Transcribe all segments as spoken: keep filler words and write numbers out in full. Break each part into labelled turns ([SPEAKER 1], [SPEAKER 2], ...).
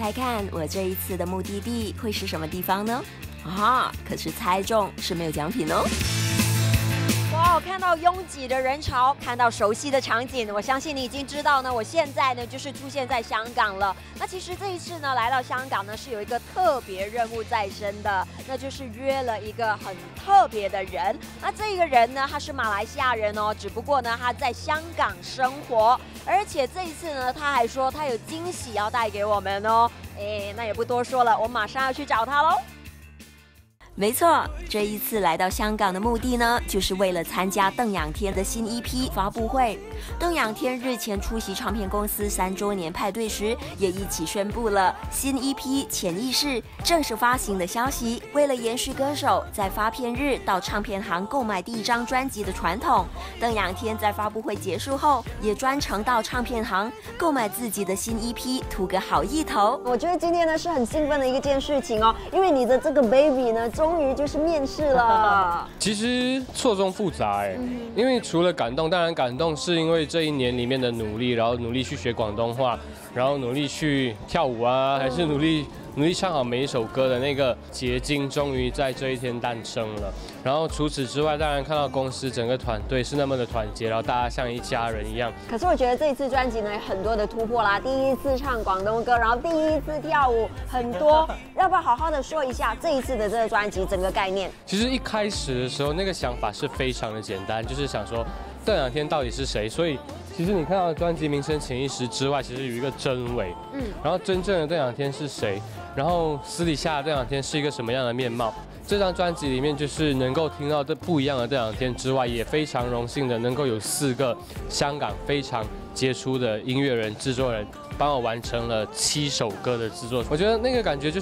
[SPEAKER 1] 猜看我这一次的目的地会是什么地方呢？啊，可是猜中是没有奖品哦。
[SPEAKER 2] 哇，看到拥挤的人潮，看到熟悉的场景，我相信你已经知道呢。我现在呢就是出现在香港了。那其实这一次呢来到香港呢是有一个特别任务在身的，那就是约了一个很特别的人。那这个人呢他是马来西亚人哦，只不过呢他在香港生活，而且这一次呢他还说他有惊喜要带给我们哦。哎，那也不多说了，我马上要去找他喽。
[SPEAKER 1] 没错，这一次来到香港的目的呢，就是为了参加邓仰天的新 E P 发布会。邓仰天日前出席唱片公司三周年派对时，也一起宣布了新 E P《潜意识》正式发行的消息。为了延续歌手在发片日到唱片行购买第一张专辑的传统，邓仰天在发布会结束后，也专程到唱片行购买自己的新 E P， 图个好意头。
[SPEAKER 2] 我觉得今天呢是很兴奋的一件事情哦，因为你的这个 baby 呢，终于就是面世了。
[SPEAKER 3] 其实错综复杂哎，因为除了感动，当然感动是因为这一年里面的努力，然后努力去学广东话，然后努力去跳舞啊，还是努力努力唱好每一首歌的那个结晶，终于在这一天诞生了。然后除此之外，当然看到公司整个团队是那么的团结，然后大家像一家人一样。
[SPEAKER 2] 可是我觉得这一次专辑呢，有很多的突破啦，第一次唱广东歌，然后第一次跳舞，很多。要不要好好的说一下这一次的这个专辑整个概念？
[SPEAKER 3] 其实一开始的时候，那个想法是非常的简单，就是想说邓仰天到底是谁？所以其实你看到专辑名称《潜意识》之外，其实有一个真伪，嗯，然后真正的邓仰天是谁？然后私底下的邓仰天是一个什么样的面貌？这张专辑里面就是能够听到的不一样的邓仰天之外，也非常荣幸的能够有四个香港非常杰出的音乐人、制作人帮我完成了七首歌的制作。我觉得那个感觉就是，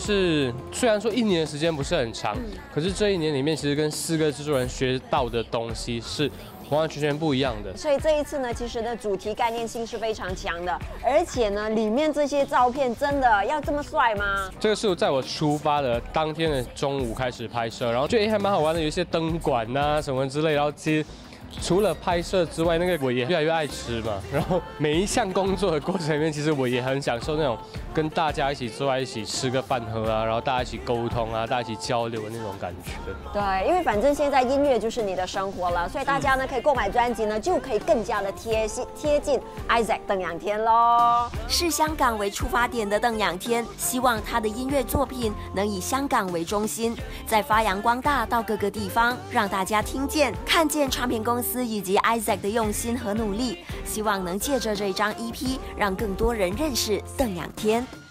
[SPEAKER 3] 虽然说一年的时间不是很长，可是这一年里面其实跟四个制作人学到的东西是完完全全不一样的。
[SPEAKER 2] 所以这一次呢，其实的主题概念性是非常强的，而且呢，里面这些照片真的要这么帅吗？
[SPEAKER 3] 这个是在我出发的当天的中午开始拍摄，然后觉得还蛮好玩的，有一些灯管啊什么之类，然后其实除了拍摄之外，那个我也越来越爱吃嘛。然后每一项工作的过程里面，其实我也很享受那种跟大家一起坐在一起吃个饭喝啊，然后大家一起沟通啊，大家一起交流的那种感觉。
[SPEAKER 2] 对，因为反正现在音乐就是你的生活了，所以大家呢可以购买专辑呢，就可以更加的贴近贴近 Isaac 邓仰天喽。
[SPEAKER 1] 视香港为出发点的邓仰天，希望他的音乐作品能以香港为中心，再发扬光大到各个地方，让大家听见、看见唱片公司以及 Isaac 的用心和努力，希望能借着这张 E P 让更多人认识邓仰天。